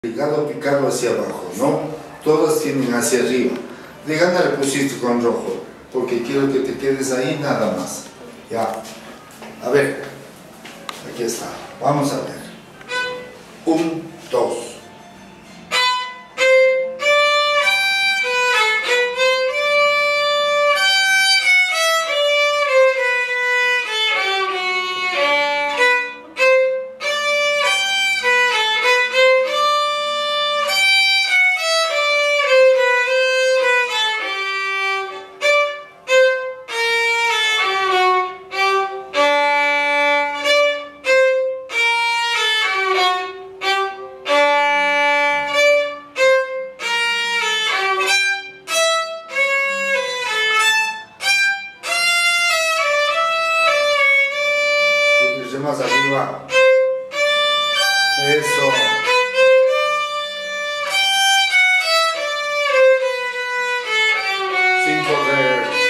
Picado, picado hacia abajo, ¿no? Todas tienen hacia arriba. De gana le pusiste con rojo, porque quiero que te quedes ahí nada más. Ya. A ver. Aquí está. Vamos a ver. 1, 2. Más arriba. Eso. Sin correr.